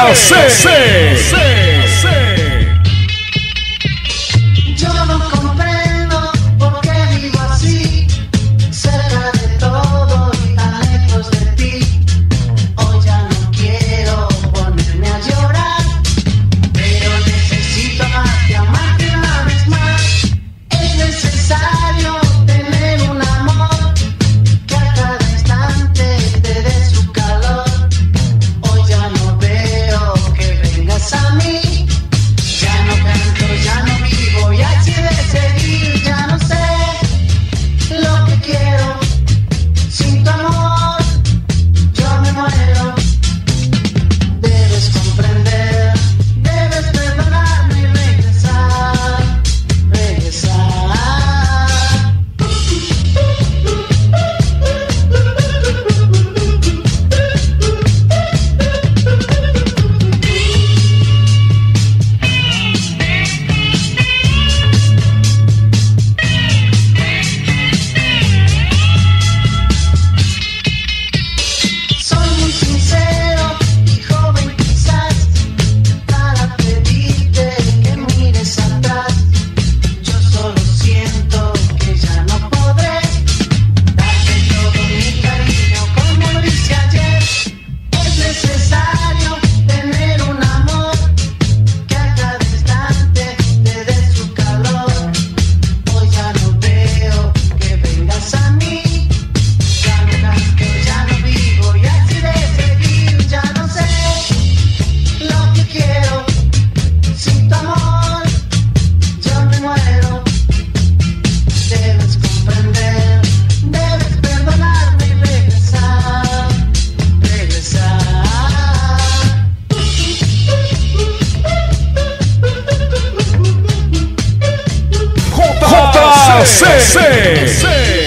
Yo no comprendo por qué vivo así, cerca de todo y tan lejos de ti. Hoy ya no quiero ponerme a llorar, pero necesito amarte una vez más. Es necesario tener un amor que a cada instante te dé su calor. Hoy ya no veo que vengas a mí. Ya no canto, ya no vivo y así de seguir. Ya no sé lo que quiero. Sin tu amor yo me muero. Debes comprender, debes perdonarme y regresar, regresar. Soy muy sincero y joven quizás para pedirte que mires atrás. Yo solo siento que ya no podré darte todo mi cariño como lo hice ayer. Es necesario tener un amor que a cada instante te dé su calor. Hoy ya no veo que vengas a mí. Ya no canto, ya no vivo y así de seguir. Ya no sé lo que quiero. Sin tu amor yo me muero. Debes comprender, debes perdonarme y regresar, regresar. JC.